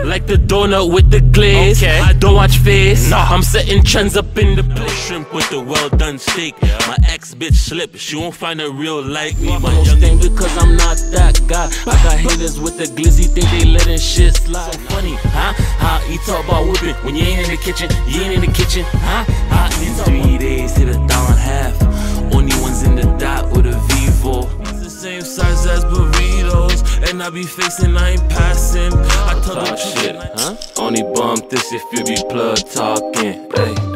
like the donut with the glaze. I don't watch face, I'm setting trends up in the place. Shrimp with the well done steak. My ex bitch slip, she won't find a real like me. My Most thing because I'm not that guy. I got haters with the glizzy, think they letting shit slide. so funny, huh? You talk about whipping when you ain't in the kitchen, huh? In 3 days hit $1.50. Only ones in the dot with a Vivo. It's the same size as burritos, and I be facing, I ain't passing. I tell them Shit, huh? Only bump this if you be plug talking. Hey.